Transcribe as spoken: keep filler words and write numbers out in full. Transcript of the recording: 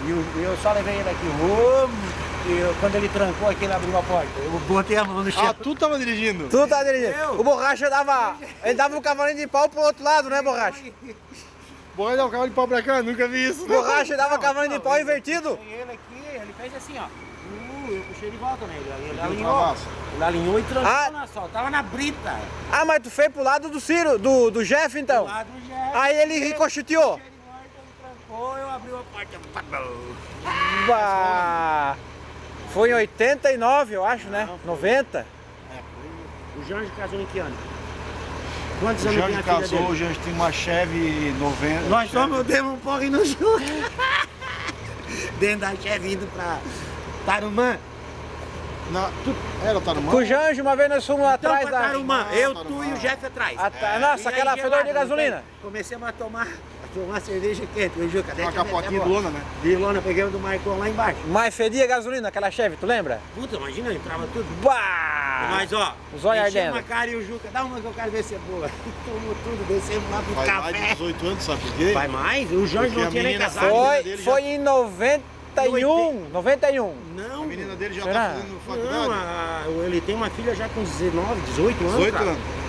E eu, eu só levei ele aqui. Oh, e eu, quando ele trancou aqui, ele abriu a porta. Eu botei a mão no chão. Ah, tu tava dirigindo? Tu tá dirigindo. Eu? O Borracha dava. Ele dava um cavalinho de pau pro outro lado, né, Borracha? Bora dar o cavalo de pau pra cá, nunca vi isso. O Borracha dava cavalinho de pau eu, invertido. Eu ele aqui, ele fez assim, ó. Uh, eu puxei de volta nele. Ele, ele Deu alinhou. travasso. Ele alinhou e trancou Ah. na sol. Tava na brita. Ah, mas tu fez pro lado do Ciro, do, do Jeff então. Do lado do Jeff. Aí ele ricocheteou. Puxei de volta, ele trancou, eu abri a porta. Bah. Foi em oitenta e nove, eu acho, né? Não, foi. noventa. É, o Jorge casou em que ano? Quantos O anos tem Jorge a filha casou, dele? o Jorge tem uma Chevy noventa. Nós somos, demos um porre no jogo. Dentro da Chevy indo pra Tarumã. Na, tu, era Tarumã? Com o Janjo, uma vez nós fomos Então atrás pra da... Tarumã, Ah, eu, Tarumã. tu e o Jeff atrás. A- É. Nossa, E aí, aquela fedor de gelado, gasolina. Comecemos a tomar, a tomar cerveja quente. Eu, Juca, Uma capotinha de lona, né? De lona, peguei o do Maicon lá embaixo. Mas fedia gasolina, aquela Chevy, tu lembra? Puta, imagina, entrava tudo. Bah! Mas ó, Os olhos enchemos ardendo. a cara e o Juca, dá uma que eu quero ver se é boa. Tomou tudo, descemos lá pro Faz mais de café. dezoito anos, sabe por quê? Vai mais? O Jorge Porque não a tinha nem menina casado. foi- Foi, dele já- foi em noventa e um, noventa e um. Não, A menina dele já Será? tá fazendo faculdade. não a- ele tem uma filha já com dezenove, dezoito anos. dezoito cara. anos.